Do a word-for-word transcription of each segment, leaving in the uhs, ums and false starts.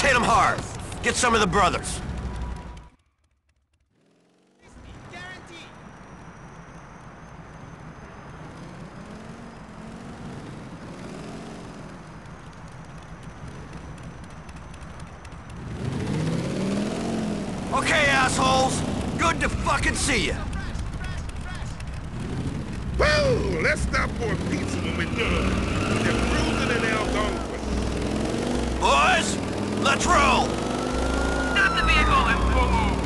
hit them hard. Get some of the brothers. Okay, assholes. Good to fucking see you. Woo! Let's stop for a pizza when we're done. They're cruising in Algonquin. Boys, let's roll. Stop the vehicle and pull over.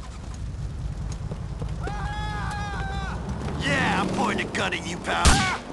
Point a gun at you, pal.